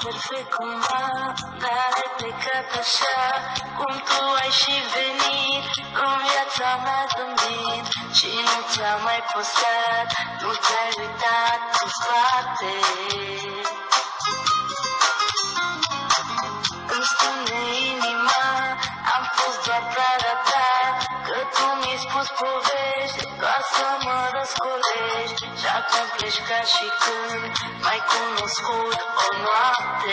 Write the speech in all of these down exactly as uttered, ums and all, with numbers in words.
perfect cumva, dar ai plecat așa, cum tu ai și venit, în viața mea zâmbind, și nu ți-a mai păsat, nu te-ai uitat în spate. Îmi spune inima, am fost doar prada ta, că tu mi-ai spus povești, doar să mă răscolești, și acum pleci ca și când m-ai cunoscut o noapte.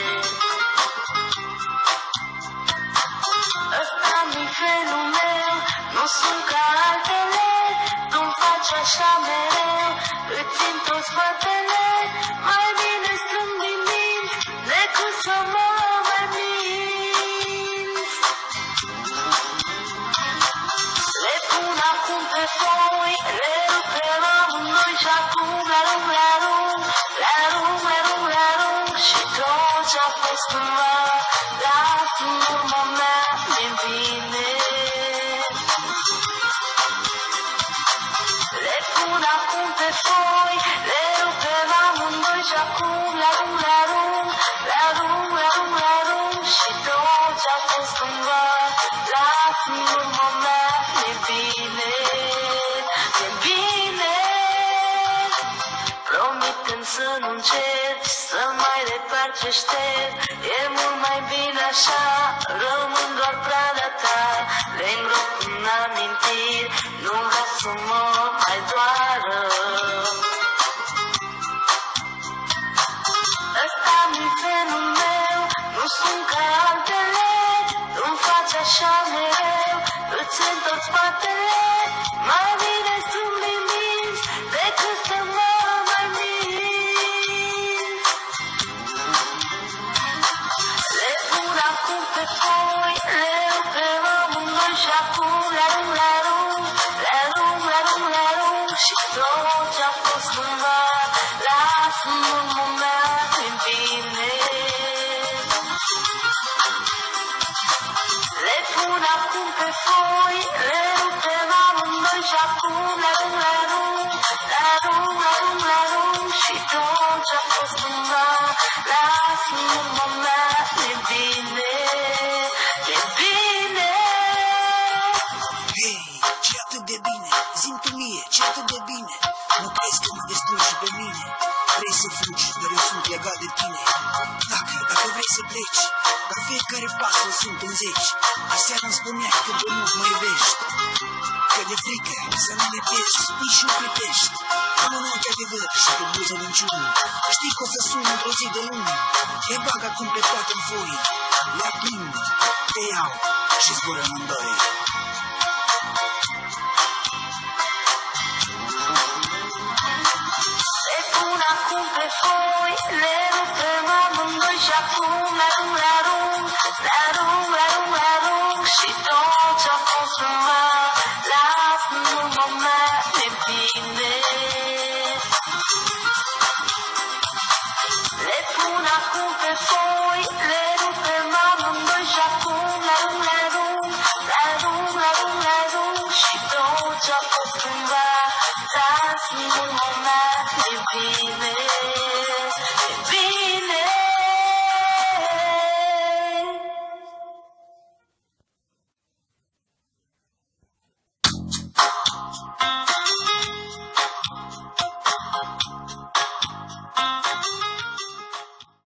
Ăsta mi-i felul meu, nu sunt ca altele, tu-mi faci așa mereu, îți țin tot spatele, mai bine strâng din dinți decât să mă mai minți. Le pun acum pe foi, le rup pe amândoi și acum le-arunc, le-arunc, le-arunc, le-arunc, le-arunc, și tot ce-a fost cândva, las în urma mea din bine. Le pun acum pe foi, le rup pe amândoi și acum le-arunc, le-arunc, le-arunc, le-arunc, le-arunc, și tot ce-a fost cândva, las în urma mea din bine, din bine. Promitem să nu încerci să mai repar ce șterg, e mult mai bine așa, rămân doar prada ta, le îngrop în amintiri, nu vreau să mă mai doară. Ăsta mi-i felul meu, nu sunt ca altele, tu-mi faci așa mereu, îți țin tot spatele, mai bine sunt din minți decât să mă mai minți. Le pun acum pe foi, le rup pe amândoi și acum le-arunc, le-arunc, le-arunc, le-arunc, le-arunc, și tot ce-a fost cândva, las în urma mea din bine. Le pun acum pe foi, le rup pe amândoi și acum le-arunc, le-arunc, le-arunc, le-arunc, le-arunc, și tot ce-a fost cândva, las în urma mea din bine, din bine. Hei, ce atât de bine, zi-mi tu mie, ce atât de bine, nu crezi că mă distrugi și pe mine, vrei să fugi, dar eu sunt legat de tine, dacă, dacă vrei să pleci, dar fiecare pas îl sunt în zeci, aseară îmi spuneai cât de mult mă iubești, că de frică să nu ne pierzi, nici nu clipești, am un ochi adevăr și pe buză minciună, știi că o să sun într-o zi de lună, te bag acum pe toate în foi, le aprind, te iau și zburăm în doi. Le pun acum pe foi, le rup pe amândoi și acum le-arunc, le-arunc, le-arunc, le-arunc, le-arunc, și tot ce-a fost cândva, las în urma mea din bine. Le pun acum pe foi, le rup pe amândoi și acum le-arunc, le-arunc, le-arunc, le-arunc, le-arunc, și tot ce-a fost cândva, las în urma mea din bine.